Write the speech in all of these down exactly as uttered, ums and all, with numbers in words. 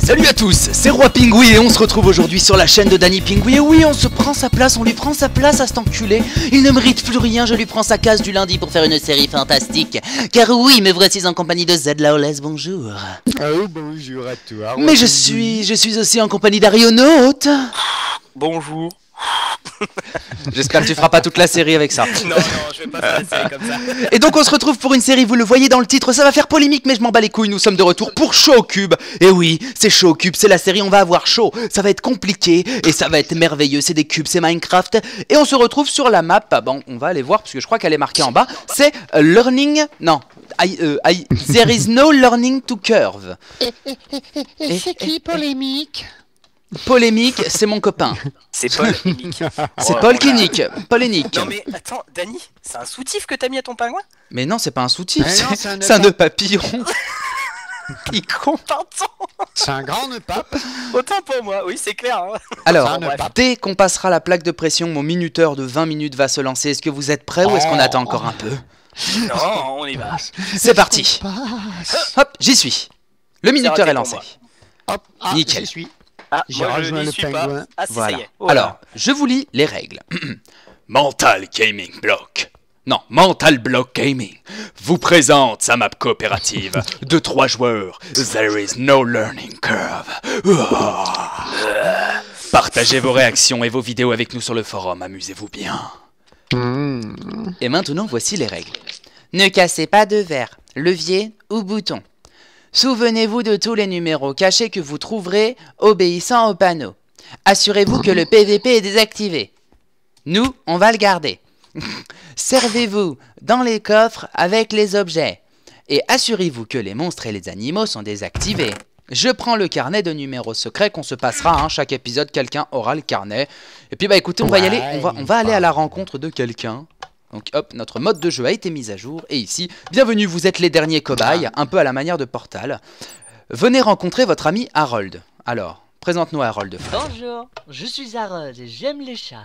Salut à tous, c'est Roi Pingouin et on se retrouve aujourd'hui sur la chaîne de Danny Pingouin. Et oui, on se prend sa place, on lui prend sa place à cet enculé. Il ne mérite plus rien, je lui prends sa case du lundi pour faire une série fantastique. Car oui, me voici en compagnie de Zed Lawless, bonjour. Oh, bonjour à toi. Mais je suis, je suis aussi en compagnie d'Arionaute. Bonjour. J'espère que tu feras pas toute la série avec ça. Non, non, je vais pas faire la série comme ça. Et donc on se retrouve pour une série, vous le voyez dans le titre, ça va faire polémique mais je m'en bats les couilles, nous sommes de retour pour Show Cube. Et oui, c'est Show Cube, c'est la série, on va avoir chaud, ça va être compliqué et ça va être merveilleux, c'est des cubes, c'est Minecraft. Et on se retrouve sur la map, ah bon, on va aller voir parce que je crois qu'elle est marquée en bas, c'est uh, Learning, non, I, uh, I, There is no learning to curve. Et, et, et, et, et c'est qui polémique? Polémique, c'est mon copain. C'est Paul et Nick. C'est Oh, Paul voilà. qui nique, Paul et Nick. Non mais attends, Danny, c'est un soutif que t'as mis à ton pingouin? Mais non, c'est pas un soutif, Mais non, c'est c'est un nœud c'est un nœud papillon. Il con. Pardon. C'est un grand nœud pape. Autant pour moi, oui c'est clair. Hein. Alors, C'est un nœud pape. dès qu'on passera la plaque de pression, mon minuteur de vingt minutes va se lancer. Est-ce que vous êtes prêts ou est-ce qu'on Oh. attend encore un peu? Non, on y va. C'est parti. Passe. Hop, j'y suis. Le minuteur raté est pour lancé. moi. Hop, ah, Nickel. j'y suis. Ah, J'ai moi je rejoint n'y le suis pas. pingouin. Ah si, Voilà. ça y est. Oh là. Alors, je vous lis les règles. Mental Gaming Block. Non, Mental Block Gaming vous présente sa map coopérative de trois joueurs. There is no learning curve. Ouah. Partagez vos réactions et vos vidéos avec nous sur le forum. Amusez-vous bien. Mmh. Et maintenant, voici les règles. Ne cassez pas de verre, levier ou bouton. Souvenez-vous de tous les numéros cachés que vous trouverez obéissant au panneau. Assurez-vous que le P V P est désactivé. Nous, on va le garder. Servez-vous dans les coffres avec les objets. Et assurez-vous que les monstres et les animaux sont désactivés. Je prends le carnet de numéros secrets qu'on se passera. Hein. Chaque épisode, quelqu'un aura le carnet. Et puis, bah écoutez, on va y aller. On va, on va aller à la rencontre de quelqu'un. Donc hop, notre mode de jeu a été mis à jour. Et ici, bienvenue, vous êtes les derniers cobayes, un peu à la manière de Portal. Venez rencontrer votre ami Harold. Alors, présente-nous Harold. Bonjour, je suis Harold et j'aime les chats.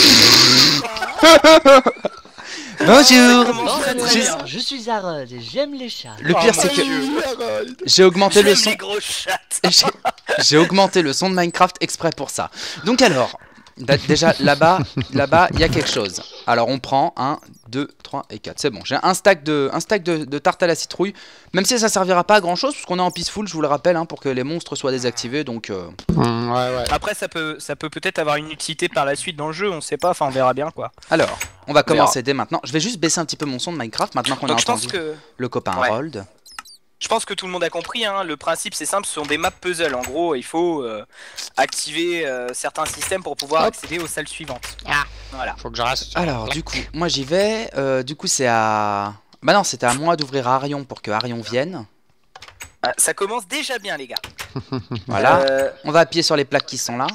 Bonjour. Bonjour, Je- je suis Harold et j'aime les chats. Le Oh, pire, mon c'est que Dieu. j'ai augmenté le J'aime son. les gros chats. J'ai j'ai augmenté le son de Minecraft exprès pour ça. Donc alors, d- déjà là-bas, là-bas, il y a quelque chose. Alors on prend un, deux, trois et quatre. C'est bon, j'ai un stack de, un stack de, de tarte à la citrouille. Même si ça servira pas à grand chose, parce qu'on est en peaceful, je vous le rappelle, hein, pour que les monstres soient désactivés. Donc euh, Mmh, ouais, ouais. Après ça peut ça peut peut-être avoir une utilité par la suite dans le jeu, on sait pas, enfin on verra bien quoi. alors, on va On verra. commencer dès maintenant. Je vais juste baisser un petit peu mon son de Minecraft maintenant qu'on a Donc je pense entendu que le copain Ouais. Harold. Je pense que tout le monde a compris, hein. Le principe c'est simple, ce sont des maps puzzle. En gros, il faut euh, activer euh, certains systèmes pour pouvoir Hop. accéder aux salles suivantes. Ah. Voilà. Faut que je reste. sur Alors la du coup, plaque. moi j'y vais. Euh, du coup c'est à... Bah non, c'était à moi d'ouvrir à Arion pour que Arion vienne. Ah, ça commence déjà bien les gars. Voilà. Euh, On va appuyer sur les plaques qui sont là.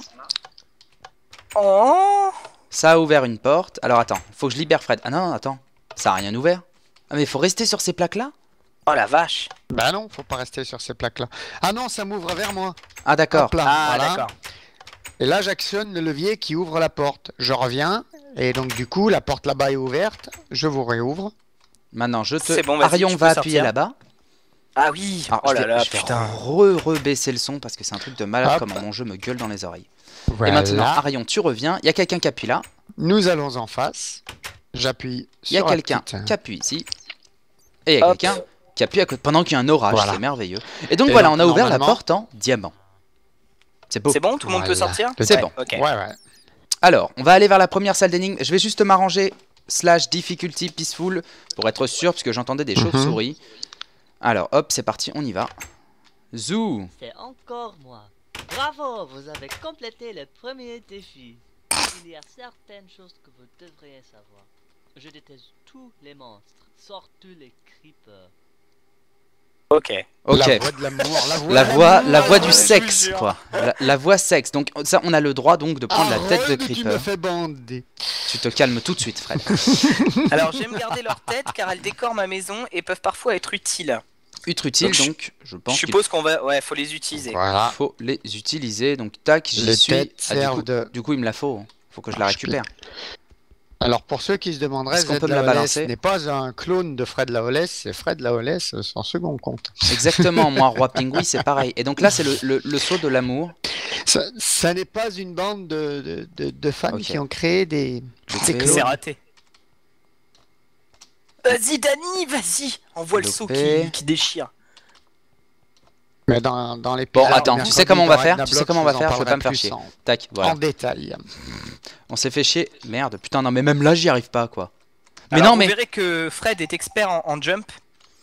Oh Ça a ouvert une porte. Alors attends, faut que je libère Fred. Ah non, attends, ça a rien ouvert. Ah mais faut rester sur ces plaques là. Oh la vache. Bah non, faut pas rester sur ces plaques-là. Ah non, ça m'ouvre vers moi. Ah d'accord. Hop là, Ah voilà. d'accord. Et là, j'actionne le levier qui ouvre la porte. Je reviens. Et donc, du coup, la porte là-bas est ouverte. Je vous réouvre. Maintenant je te... C'est bon, vas-y, Arion tu va peux appuyer sortir. là-bas. Ah oui. Alors, Oh je là vais, là, je vais putain. re, re baisser le son parce que c'est un truc de malade Hop. comment mon jeu me gueule dans les oreilles. Voilà. Et maintenant Arion tu reviens. Il y a quelqu'un qui appuie là. Nous allons en face. J'appuie Il y a sur la quelqu'un petite- qui appuie ici. Et il y a Hop. quelqu'un qui appuie à côté pendant qu'il y a un orage. Voilà. C'est merveilleux. Et donc Et voilà, donc, on a ouvert la normalement- porte en diamant. C'est beau. C'est bon, tout le monde peut Voilà. sortir? C'est Ouais. bon. Ok. Ouais, ouais. Alors, on va aller vers la première salle d'énigmes. Je vais juste m'arranger slash difficulty peaceful pour être sûr, parce que j'entendais des Mhm. chauves-souris. Alors, hop, c'est parti, on y va. Zou. C'est encore moi. Bravo, vous avez complété le premier défi. Il y a certaines choses que vous devriez savoir. Je déteste tous les monstres, surtout les creepers. Ok. Ok. La voix de l'amour. La voix, La de voix, l'amour. la voix du je vous sexe, jure. quoi. La, la voix sexe. Donc, ça, on a le droit donc de prendre la tête de Harold, tu me creeper. fais bander. Tu te calmes tout de suite, Fred. Alors j'aime garder leur tête car elles décorent ma maison et peuvent parfois être utiles. Être utile, Donc, je- donc, je Je pense qu'il suppose qu'on va... Ouais, faut les utiliser. Voilà. faut les utiliser. Donc, tac, j'y Les suis. têtes Ah, du, servent coup, de- du coup, il me la faut. Faut que je la Ah, je récupère. Alors pour ceux qui se demanderaient, Est-ce qu'on Zed peut me la Laolès balancer n'est pas un clone de Fred Laolès, c'est Fred Laolès son second compte. Exactement, moi, Roi Pingouin, c'est pareil. Et donc là, c'est le, le, le saut de l'amour. Ça, ça n'est pas une bande de, de, de, de fans Ok. qui ont créé des, des C'est clones. raté. Vas-y, Dani, vas-y. Envoie le saut Lopé. qui, qui déchire. Mais dans, dans les Bon, attends, tu sais comment on va faire Tu sais comment on va faire Je veux pas me faire chier. En, Tac, voilà. en détail. On s'est fait chier. Merde, putain, non, mais même là, j'y arrive pas, quoi. Mais Alors, non, vous mais. verrez que Fred est expert en, en jump.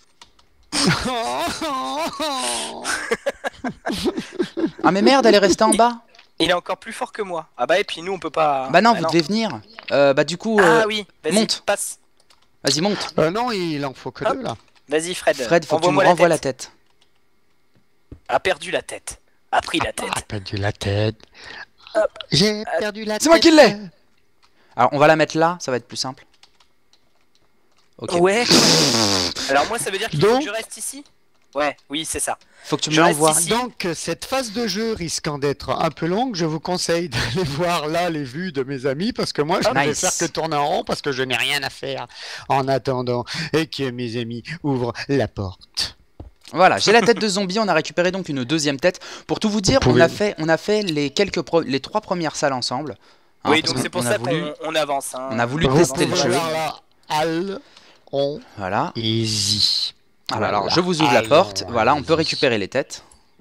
Ah, mais merde, elle est restée en bas. Il est encore plus fort que moi. Ah bah et puis nous on peut pas. Bah non, vous devez venir. Euh, bah du coup, euh, Ah oui, vas-y, monte. passe. vas-y, monte. Euh, non, il en faut que Hop. deux là. Vas-y Fred. Fred, faut que tu me envoie-moi la renvoies la tête. tête. A perdu la tête. A pris la tête. Ah, perdu la tête. Hop. J'ai perdu la tête. C'est moi qui l'ai. Alors, on va la mettre là, ça va être plus simple. Ok. Ouais. Alors moi ça veut dire qu'il faut Donc- que je reste ici. Ouais, oui c'est ça. Faut que tu me Je reste l'envoies. ici. Donc, euh, cette phase de jeu risquant d'être un peu longue, je vous conseille d'aller voir là les vues de mes amis parce que moi, je Oh, ne vais nice. faire que tourner en rond parce que je n'ai rien à faire en attendant et que mes amis ouvrent la porte. Voilà, j'ai la tête de zombie. On a récupéré donc une deuxième tête. Pour tout vous dire, Vous on pouvez- a fait, on a fait les quelques, pro- les trois premières salles ensemble. Hein, oui parce donc qu'on- c'est pour on a ça voulu- qu'on on avance. Hein. on a voulu Vous tester le pouvez jeu. voir là, Al, on, Voilà. easy. Alors, alors, Voilà. je vous ouvre la Allons, porte. Voilà, on peut allons-y. récupérer les têtes.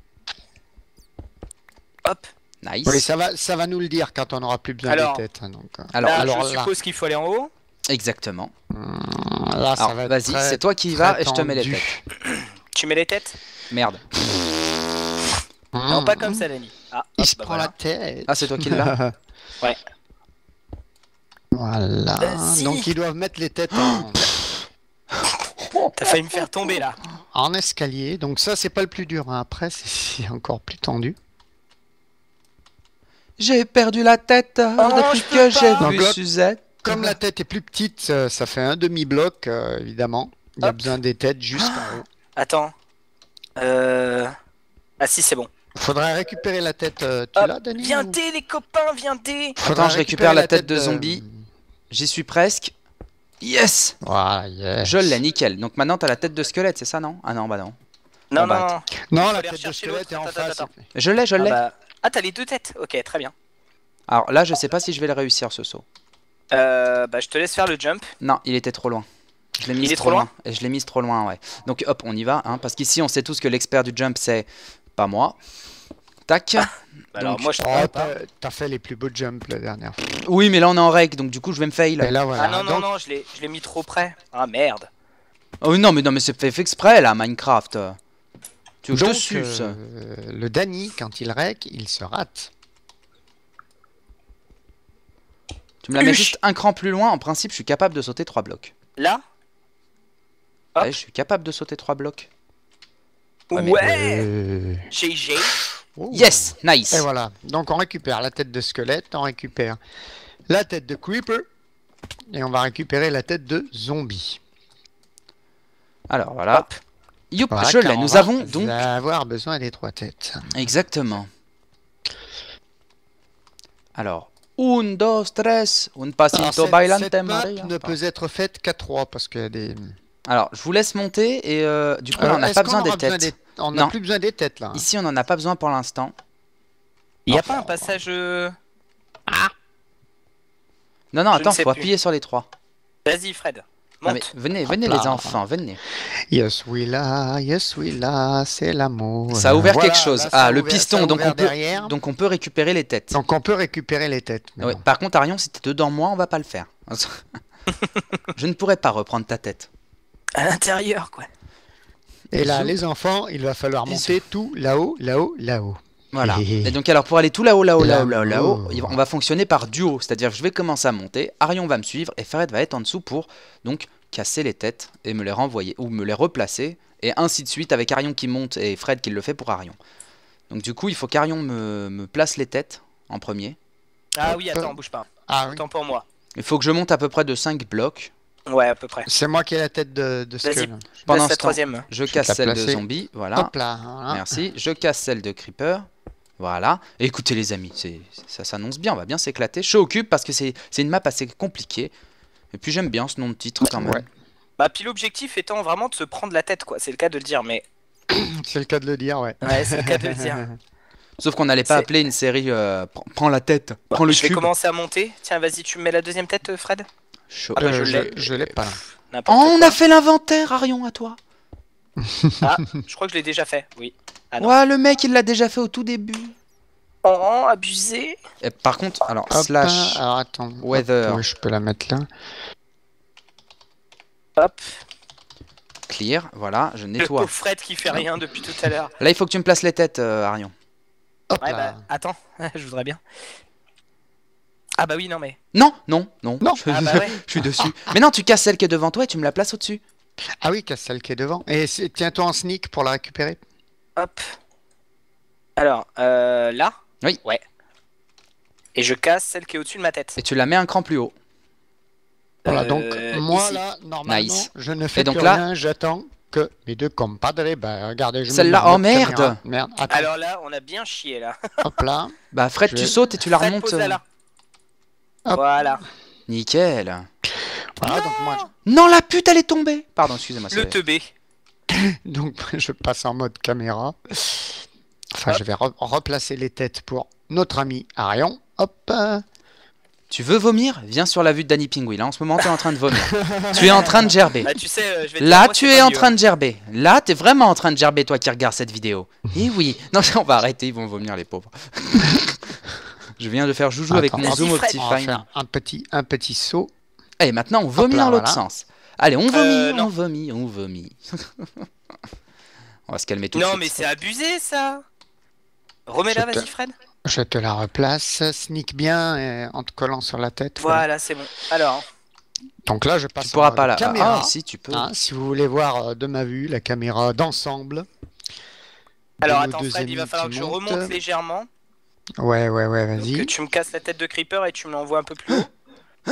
Hop. Nice. Oui, ça va, ça va nous le dire quand on aura plus besoin Alors- des têtes. hein, donc, euh, Alors, Là, alors je là- suppose qu'il faut aller en haut. exactement. là, ça Alors, va être vas-y, très- c'est toi qui y vas très et je te mets les tendu. têtes. Tu mets les têtes. Merde. Non Mmh. pas comme ça Dani. Ah, Il hop, se bah prend voilà. la tête. Ah, c'est toi qui l'as. Ouais. Voilà. Euh, si. Donc ils doivent mettre les têtes en, T'as failli me faire tomber là. en escalier. Donc ça, c'est pas le plus dur. hein. Après, c'est- c'est encore plus tendu. J'ai perdu la tête euh, Oh, depuis je peux que j'ai pas. vu Donc là- Suzette. Comme la tête est plus petite, ça, ça fait un demi-bloc, euh, évidemment. Il y a Hop. besoin des têtes jusqu'en haut. Attends. Euh... Ah si c'est bon. Faudrait récupérer la tête. euh, tu Hop, l'as, Denis Viens ou- dé les copains, viens dé. Faudrait Attends, je récupère la tête de zombie. J'y suis presque. Yes. Voilà, yes. Je l'ai, nickel. Donc maintenant, t'as la tête de squelette, c'est ça, non? Ah non, bah non. Non Oh, non bah, non. Non, Faut la aller tête de rechercher squelette est en l'autre. Attends, face. attends, Je l'ai, je Ah, l'ai. bah... ah t'as les deux têtes. Ok très bien. Alors là, je sais pas si je vais le réussir, ce saut. Euh, bah je te laisse faire le jump. Non, il était trop loin. Je l'ai mise Il est trop trop loin. loin Et je l'ai mise trop loin, ouais. Donc hop, on y va, hein, parce qu'ici, on sait tous que l'expert du jump, c'est pas moi. Tac. Bah, alors Donc- moi je. Oh, Ah, t'as t'as fait les plus beaux jumps la dernière fois. Oui, mais là, on est en règle, donc du coup, je vais me fail. Et là, voilà. Ah non non Donc, non, je l'ai je l'ai mis trop près. Ah merde. Oh non, mais non, mais c'est fait fait exprès, là, Minecraft. Tu veux que je te donc, suce? euh, le Danny, quand il règle, il se rate. Tu me la mets Huch. juste un cran plus loin. En principe, je suis capable de sauter trois blocs. Là. Hop. Ouais, je suis capable de sauter trois blocs. Ouais, Ouais. mais- Euh, G G. oh. Yes, nice. Et voilà. Donc on récupère la tête de squelette, on récupère la tête de creeper, et on va récupérer la tête de zombie. Alors voilà. Hop. Youp, Voilà, je car l'ai. on Nous va avons donc avoir besoin des trois têtes. exactement. Alors, un, dos, tres, un Alors, pasito cette, bailante cette map Maria. ne peut être faite qu'à trois parce qu'il y a des. Alors, je vous laisse monter et euh, du coup, là, on Euh, n'a est-ce pas qu'on besoin des aura têtes. des- On n'a Non. plus besoin des têtes là. hein. Ici, on n'en a pas besoin pour l'instant. Il y a pas un passage. euh, Non, non, Je attends, ne sais faut plus. appuyer sur les trois. Vas-y Fred. Non, mais Monte. venez, Hop venez là. les enfants, venez. Yes, oui là, yes, oui là, c'est l'amour. Ça a ouvert Voilà, quelque chose. là, ça Ah, a le ouvert- ça piston, a donc ouvert on peut, derrière. donc on peut récupérer les têtes. Donc on peut récupérer les têtes. mais Ouais, bon. par contre, Arion, si t'es dedans moi, on va pas le faire. Je ne pourrais pas reprendre ta tête. À l'intérieur quoi. Et là, Bisous. les enfants, il va falloir Bisous. monter tout là-haut, là-haut, là-haut. Voilà. Et- Et donc alors pour aller tout là-haut, là-haut, là-haut, là-haut, là-haut, Là-haut. il va- on va fonctionner par duo. C'est-à-dire que je vais commencer à monter, Arion va me suivre et Farid va être en dessous pour donc casser les têtes et me les renvoyer ou me les replacer et ainsi de suite avec Arion qui monte et Fred qui le fait pour Arion. Donc du coup il faut qu'Arion me, me place les têtes en premier. Ah Hop. oui attends bouge pas. Ah oui. Autant pour moi. Il faut que je monte à peu près de cinq blocs. Ouais à peu près. C'est moi qui ai la tête de, de Vas-y. Skull. Pendant Laisse la ce temps, troisième. je Je vais casse te la celle de placer. zombie, voilà. Hop là. voilà. Merci. Je casse celle de creeper. Voilà. Et écoutez les amis, c'est ça s'annonce bien, on va bien s'éclater. Je occupe parce que c'est une map assez compliquée. Et puis j'aime bien ce nom de titre quand même. Ouais. Bah puis l'objectif étant vraiment de se prendre la tête quoi, c'est le cas de le dire mais... C'est le cas de le dire, ouais. Ouais c'est le cas de le dire. Sauf qu'on n'allait pas C'est- appeler une série euh, Prends- Prends la tête, prends le Je vais cube. commencer à monter. Tiens vas-y tu me mets la deuxième tête Fred. Chaud. Ah bah, Euh, je je l'ai. je l'ai pas là. Oh, N'importe on quoi. a fait l'inventaire, Arion, à toi. Ah je crois que je l'ai déjà fait, oui. Ah non. Ouais, le mec, il l'a déjà fait au tout début. Oh abusé. Et par contre, alors, Hop, slash alors attends. weather. Hop, ouais, je peux la mettre là. Hop. clear, voilà, je Le nettoie. pauvre Fred qui fait rien depuis tout à l'heure. Là, il faut que tu me places les têtes, euh, Arion. Hop Ouais là. bah attends, je voudrais bien. Ah bah oui non mais. Non, non, non. Non. Je, Ah bah ouais. je suis dessus. Mais non, tu casses celle qui est devant toi et tu me la places au-dessus. Ah oui, casse celle qui est devant. Et c'est- tiens-toi en sneak pour la récupérer. Hop. Alors, euh, là. Oui. Ouais. Et je casse celle qui est au-dessus de ma tête. Et tu la mets un cran plus haut. Voilà, Euh, donc moi ici. là, normalement, Nice. je ne fais Et donc plus là- rien, j'attends que mes deux compadres, bah regardez, je me Celle-là, mets en oh, mode merde. caméra. Merde, attends, Alors là, on a bien chié là. hop là. Bah, Fred, Je tu vais- sautes et tu la Fred, remontes. pose-la là. Hop. Voilà. Nickel. Voilà, donc moi, Non, la pute, elle est tombée. Pardon, excusez-moi. Le c'est- teubé. je, donc, je passe en mode caméra. Enfin, Hop. je vais re- replacer les têtes pour notre ami Arion. Hop. euh, Tu veux vomir? Viens sur la vue de Danny Pingui. Là, en ce moment, tu es en train de vomir. Tu es en train de gerber. Bah tu sais, euh, je vais te dire, Là, moi, tu c'est es pas en mieux, train hein. de gerber. Là, t'es vraiment en train de gerber, toi qui regardes cette vidéo. Eh oui. Non, on va arrêter, ils vont vomir, les pauvres. Je viens de faire joujou avec Attends, mon hop, zoom Fred, on va Optifine. faire un petit, un petit saut. Et maintenant, on vomit là, dans l'autre voilà. sens. Allez, on vomit, Euh, on non. vomit, on vomit. On va se calmer tout de Non suite. mais c'est abusé ça. Remets-la, Je te- vas-y Fred. Je te la replace. Sneak bien euh, en te collant sur la tête. voilà. Voilà, c'est bon. Alors, Donc là, je passe Tu pourras en mode pas là. caméra. Ah, si, tu peux. Hein, si vous voulez voir euh, de ma vue la caméra d'ensemble. alors nos attends deux Fred, il va amis falloir qui que je montent. remonte légèrement. Ouais, ouais, ouais, Donc que vas-y. tu me casses la tête de Creeper et tu me l'envoies un peu plus haut.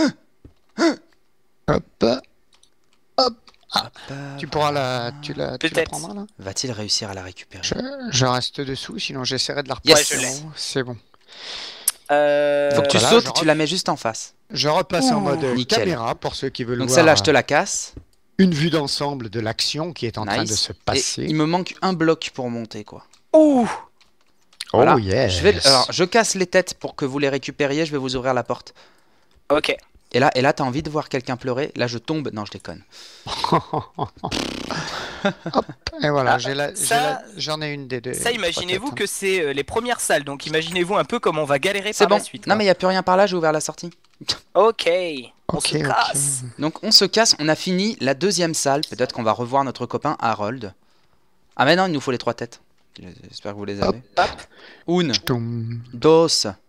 Hop, hop. Bah, Tu pourras la, tu la, tu la Peut-être. prendras là. Va-t-il réussir à la récupérer? Je, je reste dessous, sinon j'essaierai de la Yes. replacer. Ouais, je en haut. C'est bon. Euh... Faut que tu Voilà, sautes je et tu re- la mets juste en face. Je repasse en Ouh, mode nickel. caméra pour ceux qui veulent Donc voir celle-là, je te euh, la casse. une vue d'ensemble de l'action qui est en train de Nice. se Et passer. il me manque un bloc pour monter, quoi. Ouh. Voilà. Oh yes. Je vais, alors, je casse les têtes pour que vous les récupériez. Je vais vous ouvrir la porte. Ok. Et là, et là, t'as envie de voir quelqu'un pleurer. Là, je tombe. Non, je déconne. Hop, et voilà, Ah, j'ai la, j'ai ça- la- j'en ai une des deux. Ça, imaginez-vous trois que c'est euh, les premières salles, donc imaginez-vous un peu comme on va galérer C'est par bon. la suite. Non, quoi. mais il n'y a plus rien par là. J'ai ouvert la sortie. Ok. On Ok, se ok. casse. Donc, on se casse. On a fini la deuxième salle. Peut-être qu'on va revoir notre copain Harold. Ah, mais non, il nous faut les trois têtes. J'espère que vous les avez. Hop. Un, Toum. dos,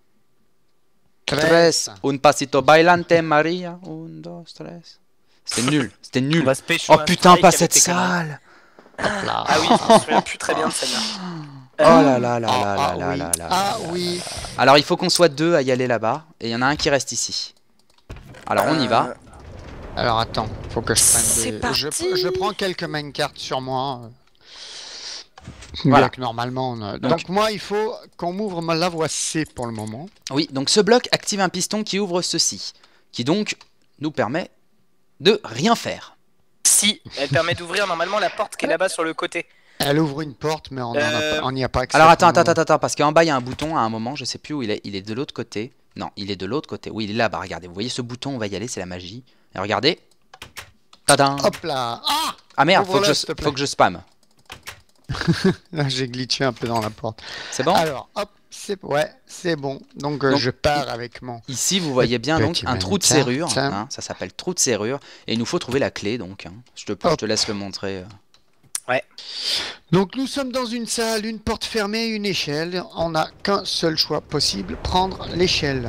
Tres. tres. Un pasito bailante, Maria. Un, dos, tres. C'était nul. C'était On nul. va se pêcher Oh un putain, strike pas avec cette les conneries. salle. Hop là. Ah oui, je me souviens plus très bien de celle-là. Oh là là là Ah, là ah, là oui. là là Ah là. oui. Alors il faut qu'on soit deux à y aller là-bas. Et il y en a un qui reste ici. Alors on y va. Euh, Alors attends, faut que je prenne C'est des... parti. Je, je prends quelques minecarts sur moi. euh, Voilà. Bien que normalement... on a- Donc- Donc, moi, il faut qu'on m'ouvre ma- la voie C pour le moment. Oui, donc ce bloc active un piston qui ouvre ceci. Qui donc nous permet de rien faire. Si, elle permet d'ouvrir normalement la porte qui est là-bas sur le côté. Elle ouvre une porte, mais on en a Euh, pas- on n'y a pas accès. Alors attends, pour le attends, moment. attends, attends, parce qu'en bas il y a un bouton à un moment, je sais plus où il est. Il est de l'autre côté. Non, il est de l'autre côté. Oui, il est là-bas, regardez. Vous voyez ce bouton, on va y aller, c'est la magie. Et regardez. Tadam. Hop là. Ah Ah merde, faut que, ouvre-le, je, s'il te plaît. faut que je spam. Là, j'ai glitché un peu dans la porte. C'est bon? Alors, hop, c'est ouais, c'est bon. Donc, euh, Donc, je pars avec mon... Ici, vous voyez bien donc Petit un trou de manicard, serrure. ça. hein, ça s'appelle trou de serrure. Et il nous faut trouver la clé donc. hein. Je, te, je Hop. te laisse le montrer. euh. Donc, nous sommes dans une salle, une porte fermée, une échelle. On n'a qu'un seul choix possible, prendre l'échelle.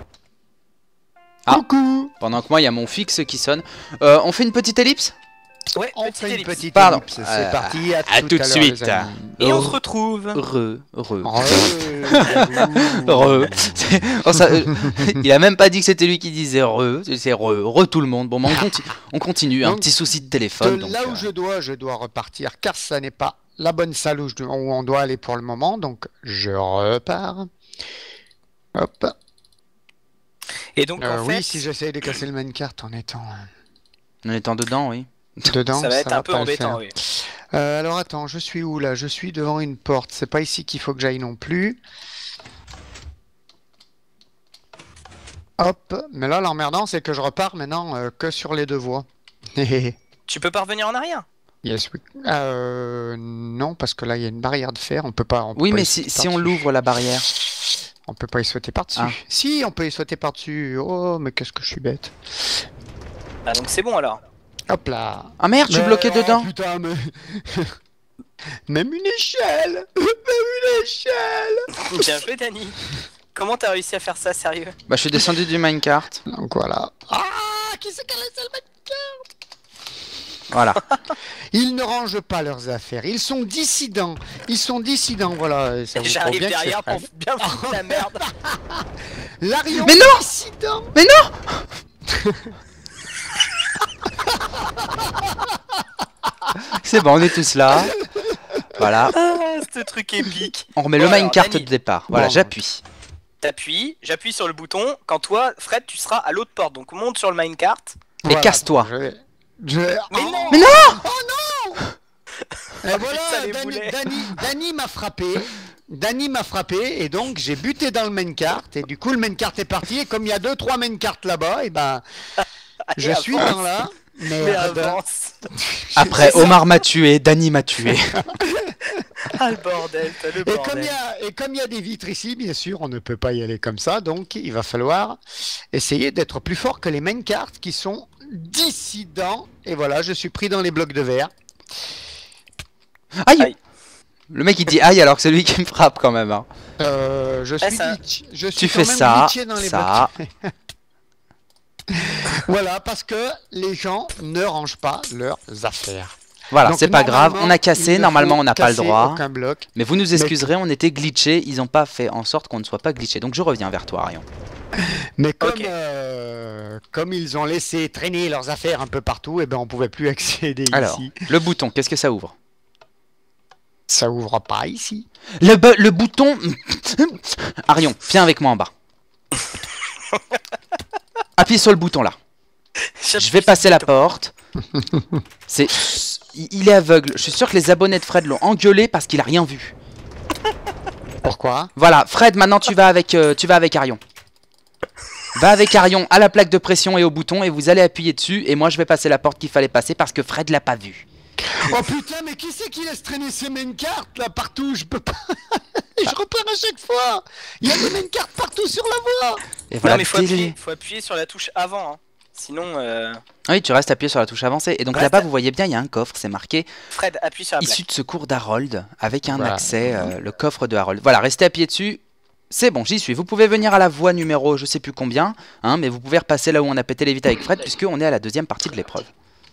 Ah. Coucou. Pendant que moi, il y a mon fixe qui sonne. Euh, on fait une petite ellipse? Ouais, On petite fait une ellipse. petite Pardon. ellipse. C'est Euh, parti, à, à tout, tout de à l'heure, suite. les amis. Et on Oh. se retrouve. Re, re. Re. Re. C'est- oh, ça, euh, il a même pas dit que c'était lui qui disait re, c'est re, re tout le monde. Bon, bah, on, conti- on continue, un Donc, petit souci de De téléphone. donc, là où euh, je dois, je dois repartir, car ça n'est pas la bonne salle où, je- où on doit aller pour le moment. Donc, je repars. Hop. Et donc, Euh, en oui, fait, si j'essaye de casser le minecart en étant En étant dedans, oui. euh, dedans, ça va être un peu pas le embêtant, faire. oui. Euh, alors attends, je suis où là? Je suis devant une porte. C'est pas ici qu'il faut que j'aille non plus. Hop. Mais là, l'emmerdant, c'est que je repars maintenant euh, que sur les deux voies. Tu peux pas revenir en arrière? Yes, oui. Euh, non, parce que là, il y a une barrière de fer. On peut pas. On peut Oui, pas mais y si, sauter si on par-dessus. l'ouvre la barrière. On peut pas y sauter par-dessus. Ah. Si, on peut y sauter par-dessus. Oh, mais qu'est-ce que je suis bête. Ah, donc c'est bon alors. Hop là. Ah merde, je suis Mais- bloqué oh, dedans. Putain, mais... Même une échelle. Même une échelle. Bien joué, Dani. Comment t'as réussi à faire ça, sérieux? Bah, je suis descendu du minecart. Donc voilà. Ah, qui c'est qui a laissé le mec? Voilà. Ils ne rangent pas leurs affaires. Ils sont dissidents. Ils sont dissidents, voilà. et ça vous prouve J'arrive bien que c'est derrière pour Fred. bien foutre la merde. Larion Mais non dissident. Mais non C'est bon, on est tous là. Voilà. Ah, ce truc épique. On remet Bon, le alors, minecart Dani. de départ. Voilà, Bon. j'appuie. T'appuies, j'appuie sur le bouton. Quand toi, Fred, tu seras à l'autre porte. Donc monte sur le minecart. Et casse-toi. Je vais... je vais- Mais Oh, non Mais Et voilà, Putain, les Dani, boulets. Dani, Dani m'a frappé. Dani m'a frappé et donc j'ai buté dans le minecart et du coup le minecart est parti et comme il y a deux trois minecarts là-bas et ben je Allez, suis avance. dans là. Mais, Mais euh, ben, avance. Après, Omar m'a tué, Dani m'a tué. Ah, le bordel, t'as le Et comme, bordel. il y a, et comme il y a des vitres ici, bien sûr, on ne peut pas y aller comme ça, donc il va falloir essayer d'être plus fort que les minecarts qui sont dissidents. Et voilà, je suis pris dans les blocs de verre. Aïe, Aïe. Le mec il dit aïe alors que c'est lui qui me frappe quand même. Hein. Euh, je Ah, suis, ça- glitch- je suis Tu quand fais même ça, glitché dans les ça. blocs. Voilà, parce que les gens ne rangent pas leurs affaires. Voilà, Donc, c'est pas grave, normalement, on a il cassé, ne normalement faut on n'a pas le casser droit. aucun bloc. Mais vous nous excuserez, on était glitché, ils ont pas fait en sorte qu'on ne soit pas glitché. Donc je reviens vers toi, Arion. Mais comme, Ok. euh, comme ils ont laissé traîner leurs affaires un peu partout, et ben on pouvait plus accéder Alors, ici. le bouton, qu'est-ce que ça ouvre? Ça ouvre pas ici. Le, bu- le bouton... Arion, viens avec moi en bas. Appuie sur le bouton là. Je vais passer la porte. C'est... Il il est aveugle. Je suis sûr que les abonnés de Fred l'ont engueulé parce qu'il a rien vu. Pourquoi? Voilà, Fred, maintenant tu vas avec, euh, tu vas avec Arion. Va avec Arion à la plaque de pression et au bouton et vous allez appuyer dessus. Et moi je vais passer la porte qu'il fallait passer parce que Fred l'a pas vu. Oh putain, mais qui c'est qui laisse traîner ces minecarts là partout? Je peux pas. Je repars à chaque fois. Il y a des minecarts partout sur la voie. Et voilà, Non, mais faut délai. appuyer, faut appuyer sur la touche avant. Hein. Sinon, euh... Oui, tu restes appuyé sur la touche avancée. Et donc Reste- là-bas, vous voyez bien, il y a un coffre, c'est marqué Fred, appuie sur la plaque. issu de secours d'Harold avec un Voilà. accès, euh, le coffre de Harold. Voilà, restez appuyé dessus. C'est bon, j'y suis. Vous pouvez venir à la voie numéro je sais plus combien, hein, mais vous pouvez repasser là où on a pété les vitres avec Fred, puisqu'on est à la deuxième partie de l'épreuve.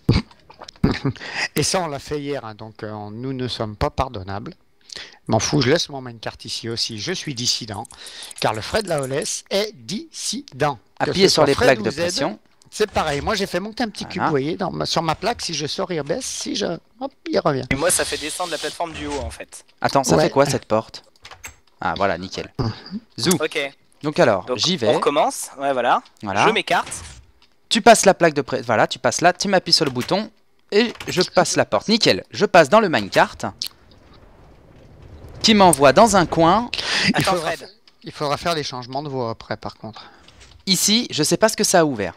Et ça, on l'a fait hier, hein, donc euh, nous ne sommes pas pardonnables. M'en fous, je laisse mon minecart ici aussi. Je suis dissident, car le Fred Laolès est dissident. Que Appuyez ce sur soit les Fred plaques ou de Z, pression. C'est pareil. Moi, j'ai fait monter un petit Voilà. cube, vous voyez, dans ma- sur ma plaque. Si je sors, il rebaisse. Si je, hop, il revient. Et moi, ça fait descendre la plateforme du haut en fait. Attends, ça Ouais. fait quoi cette porte? Ah voilà, nickel. Zou. Ok. Donc alors, Donc, j'y on vais. recommence. Ouais, voilà. Voilà. Je m'écarte. Tu passes la plaque de pression. Voilà, tu passes là, tu m'appuies sur le bouton et je passe la porte. Nickel. Je passe dans le minecart qui m'envoie dans un coin. Il Attends, faudra, Fred. il faudra faire des changements de voie après, par contre. Ici, je sais pas ce que ça a ouvert.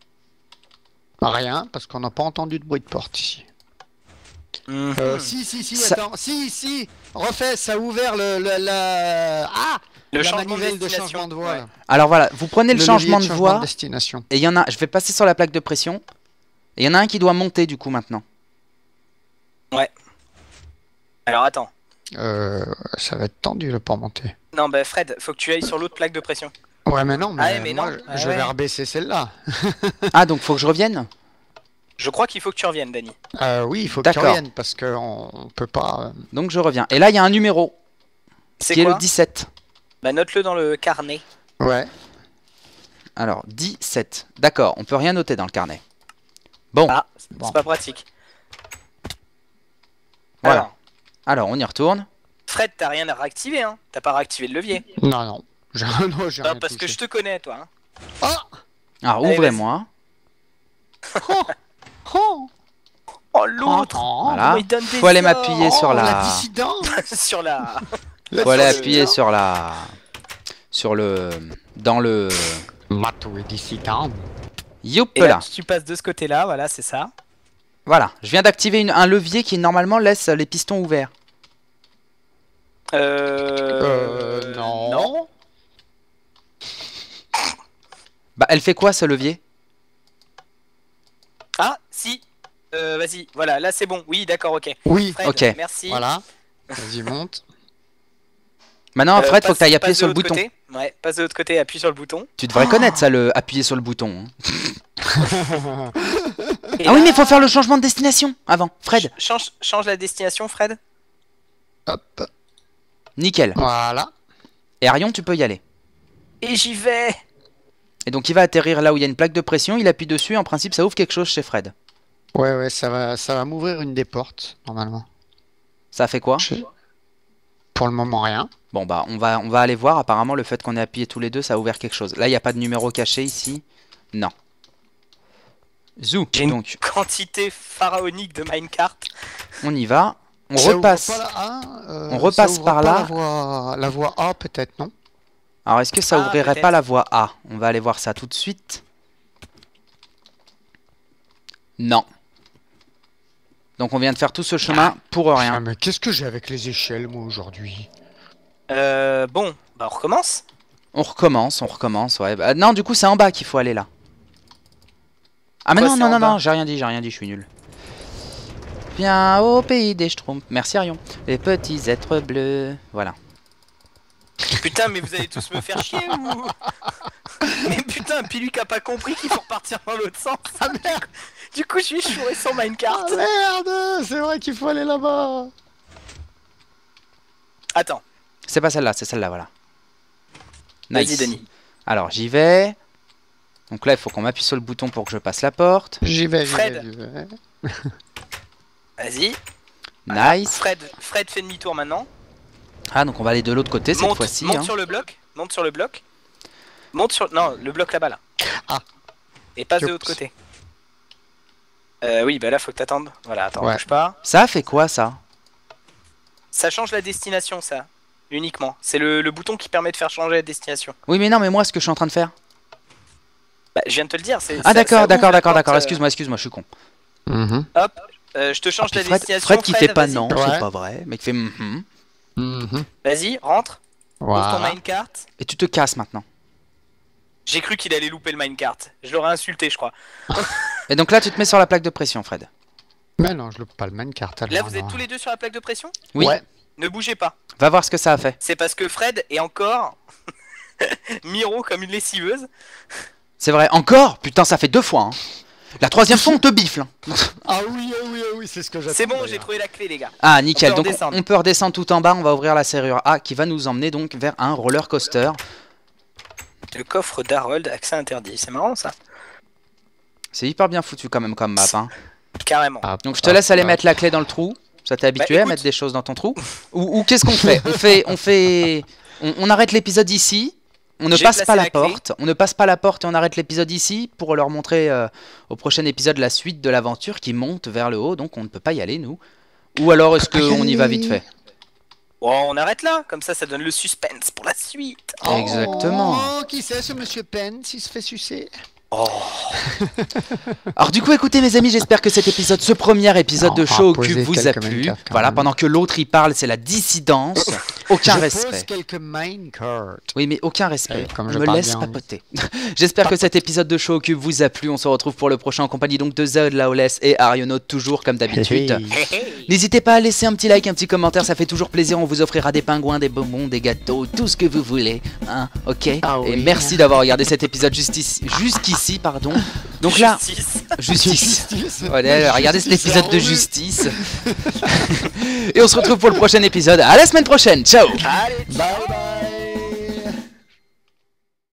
Rien, parce qu'on n'a pas entendu de bruit de porte ici. Mhm. Euh, si, si, si, Ça- attends. Si, si. Refais, ça a ouvert le, le- la... Ah Le la changement de manivelle de destination. changement de voie. Ouais. là. Alors voilà, vous prenez le, Le changement levier de changement voie destination. et il y en a. Je vais passer sur la plaque de pression et il y en a un qui doit monter du coup maintenant. Alors attends. Euh, ça va être tendu là pour monter. Non, bah Fred, faut que tu ailles sur l'autre plaque de pression. Ouais, mais non, mais, Ah ouais, mais moi, non. je- Ah je ouais. vais rebaisser celle-là. Ah donc faut que je revienne. Je crois qu'il faut que tu reviennes, Dani. Euh, oui, il faut que tu D'accord. reviennes parce qu'on on peut pas. euh, Donc je reviens. Et là il y a un numéro C'est qui est quoi le dix-sept. Bah note-le dans le carnet. Ouais. Alors dix-sept. D'accord, on peut rien noter dans le carnet. Bon, Ah, c'est Bon. pas pratique. voilà. Alors, Alors, on y retourne. Fred, t'as rien à réactiver, hein. T'as pas réactivé le levier. Non, non. J'ai non, j'ai Non, rien parce que touché. je te connais, toi. Hein. Ah Alors, Allez, ouvrez-moi. oh oh Oh, l'autre. oh, Voilà. Oh, il donne des Faut aller ordres. m'appuyer sur oh, la... la dissidente. Sur la... Faut aller sur le- appuyer sur la... Sur le... Dans le... Matou et dissidente. Youp Et là, là. tu passes de ce côté-là, voilà, c'est ça. Voilà. Je viens d'activer une- un levier qui normalement laisse les pistons ouverts. Euh... Euh, non. Bah, elle fait quoi ce levier? Ah, si. Euh, vas-y, voilà, là c'est bon. Oui, d'accord, ok. Oui, Fred, Ok. merci. voilà. Vas-y, monte. Maintenant, Euh, Fred, faut passe- que tu ailles appuyer passe sur de le l'autre bouton. côté. Ouais, passe de l'autre côté, appuie sur le bouton. Tu devrais connaître ça, le appuyer sur le bouton. hein. Et Ah oui, là, mais il faut faire le changement de destination avant. Fred, ch- Change, change la destination, Fred. Hop, nickel. voilà. Et Arion, tu peux y aller. Et j'y vais. Et donc, il va atterrir là où il y a une plaque de pression. Il appuie dessus. En principe, ça ouvre quelque chose chez Fred. Ouais, ouais, ça va, ça va m'ouvrir une des portes, normalement. Ça fait quoi? Je- Pour le moment, rien. Bon, bah, on va, on va aller voir. Apparemment, le fait qu'on ait appuyé tous les deux, ça a ouvert quelque chose. Là, il n'y a pas de numéro caché ici. Non. Zou. J'ai une Donc, quantité pharaonique de minecart. on y va. On Ça ouvre repasse. pas la A, euh, On repasse ça ouvre par pas là. La voie, la voie A, peut-être, non? Alors, est-ce que ça Ah, ouvrirait peut-être. pas la voie A? On va aller voir ça tout de suite. Non. Donc, on vient de faire tout ce chemin pour Ah, rien. mais qu'est-ce que j'ai avec les échelles, moi, aujourd'hui? Euh, bon, bah on recommence. On recommence, on recommence, ouais. Bah, non, du coup, c'est en bas qu'il faut aller là. Ah, mais Quoi, non, c'est non, en non, bas non, j'ai rien dit, j'ai rien dit, je suis nul. Viens au pays des Schtroumpfs. Merci, Arion. Les petits êtres bleus. Voilà. Putain, mais vous allez tous me faire chier ou... Mais putain, puis lui qui a pas compris qu'il faut repartir dans l'autre sens. Ah merde! Du coup, je suis chouré sans minecart. Ah merde! C'est vrai qu'il faut aller là-bas! Attends, C'est pas celle-là, c'est celle-là, voilà. vas-y, Nice. Denis. Alors, j'y vais. Donc là, il faut qu'on m'appuie sur le bouton pour que je passe la porte. J'y vais, j'y Fred. vais, j'y vais. Vas-y. Voilà. Nice. Fred, Fred fait demi-tour maintenant. Ah, donc on va aller de l'autre côté cette monte fois-ci. monte hein. sur le bloc. Monte sur le bloc. Monte sur... Non, le bloc là-bas, là. Ah. Et passe de Youps. l'autre côté. Euh, oui, bah là, faut que t'attendes. Voilà, attends, Ouais. bouge pas. Ça fait quoi, ça? Ça change la destination, ça. Uniquement. C'est le, le bouton qui permet de faire changer la destination. Oui, mais non, mais moi, ce que je suis en train de faire. Bah, je viens de te le dire. c'est- Ah, ça- d'accord, ça d'accord, ouvre la d'accord, porte, d'accord. euh, Excuse-moi, excuse-moi, je suis con. Mhm. Hop, euh, je te change Ah, puis la Fred, destination. Fred qui fait pas vas-y. non, Ouais. c'est pas vrai. Mais qui fait mhm. Mhm. Vas-y, rentre. Pose ton Voilà. minecart. Et tu te casses maintenant. J'ai cru qu'il allait louper le minecart. Je l'aurais insulté, je crois. Et donc là, tu te mets sur la plaque de pression, Fred. Mais non, je loupe pas le minecart. Là, alors, vous êtes non. tous les deux sur la plaque de pression? Oui. Ouais. Ne bougez pas. Va voir ce que ça a fait. C'est parce que Fred est encore Miro comme une lessiveuse. C'est vrai. Encore? Putain, ça fait deux fois. Hein. La troisième fois, on te bifle. hein. Ah oui, ah oui, ah oui, c'est ce que j'attends. C'est bon, d'ailleurs. j'ai trouvé la clé, les gars. Ah, nickel. On peut Donc, redescendre. on peut redescendre tout en bas. On va ouvrir la serrure A qui va nous emmener donc vers un roller coaster. Le coffre d'Harold, accès interdit. C'est marrant, ça. C'est hyper bien foutu quand même comme map. Hein. Carrément. Ah, Donc, je te ah, laisse aller ah. mettre la clé dans le trou. Ça t'es habitué Bah, à écoute. mettre des choses dans ton trou? Ou, ou qu'est-ce qu'on fait? On fait, on fait, on, on arrête l'épisode ici. On ne J'ai passe placé pas la, la clé. porte. On ne passe pas la porte et on arrête l'épisode ici pour leur montrer euh, au prochain épisode la suite de l'aventure qui monte vers le haut. Donc on ne peut pas y aller nous. Ou alors est-ce peut pas y qu'on y va aller. vite fait? Bon, on arrête là. Comme ça, ça donne le suspense pour la suite. Oh, Exactement. qui c'est ce monsieur Pence? Il se fait sucer. Oh. Alors du coup écoutez mes amis, j'espère que cet épisode, ce premier épisode Non, de on va Show poser Cube vous a quelques plu. Minecraft quand Voilà, même. pendant que l'autre il parle, c'est la dissidence. Aucun je respect. pose quelques minecarts. Oui, mais aucun respect. Eh, comme On je me parle laisse bien. papoter. J'espère que cet épisode de Show Cube vous a plu. On se retrouve pour le prochain en compagnie donc de Zod, Laoless et Arionaut, toujours comme d'habitude. Hey, hey. Hey, hey. N'hésitez pas à laisser un petit like, un petit commentaire, ça fait toujours plaisir. On vous offrira des pingouins, des bonbons, des gâteaux, tout ce que vous voulez. Hein, ok. Ah Et oui. merci d'avoir regardé cet épisode justice- jusqu'ici, pardon. Donc là, Justice. justice. Justice. Voilà, regardez cet Justice, épisode de ah oui. justice. Et on se retrouve pour le prochain épisode. À la semaine prochaine. Ciao. Allez, Bye bye.